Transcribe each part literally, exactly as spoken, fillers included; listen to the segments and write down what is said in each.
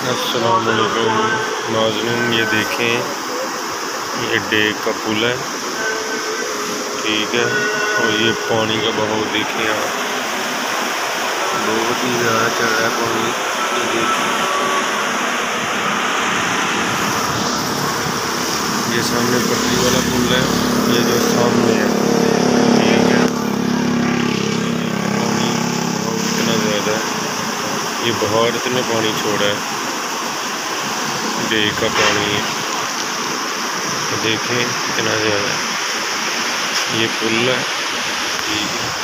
अस्सलाम वालेकुम नाज़रीन, ये देखें, ये डेक का पुल है, ठीक है। और ये पानी का बहाव देखें आप, बहुत ही ज़्यादा चल रहा है पानी। ये देखें, ये सामने पटरी वाला पुल है, ये जो सामने है, ठीक है। पानी बहाव कितना ज़्यादा है, ये बाहर इतने पानी छोड़ा है डेक का पानी है, देखें कितना ज़्यादा। ये पुल है, ठीक है।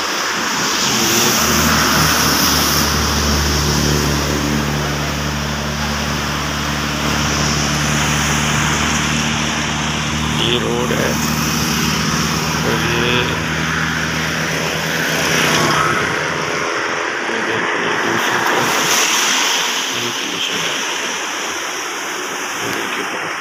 ये रोड है और ये ये देखिए दूसरी तरफ ये दूसरी तरफ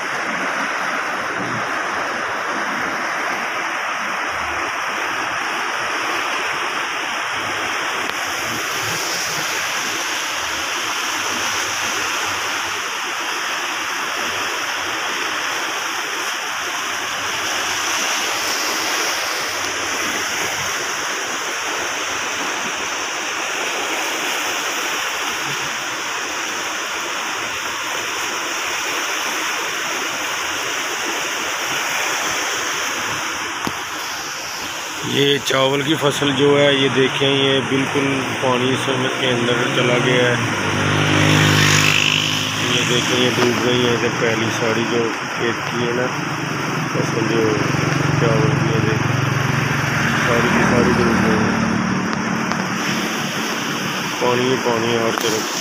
ये चावल की फसल जो है, ये देखें, ये बिल्कुल पानी के अंदर चला गया है। ये देखें, ये डूब गई है। जब पहली साड़ी जो खेत की है ना फसल, जो चावल की है, देखें साड़ी की साड़ी डूब गई है। पानी ही पानी हर तरफ।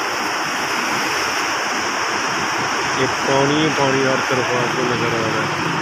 ये पानी ही पानी हर तरफ आपको नज़र आ रहा है।